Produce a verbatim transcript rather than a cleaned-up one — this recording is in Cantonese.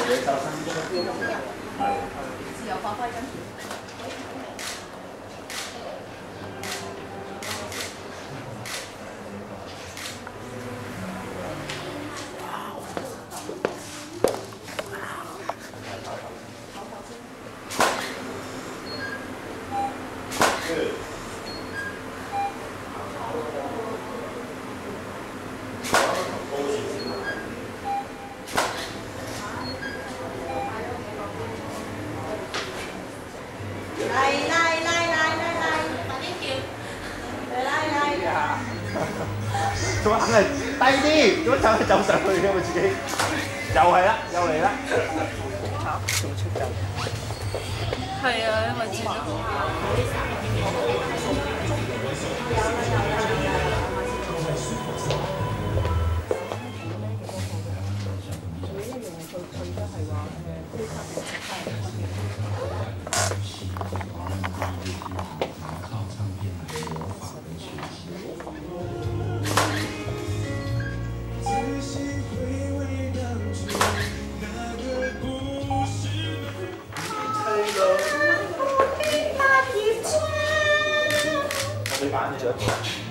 自由發揮緊。 做乜硬係低啲？做乜走走上去嘅我自己？又係啦，又嚟啦！嚇，仲出緊？ 係啊，因為知道。 我哋班嘅。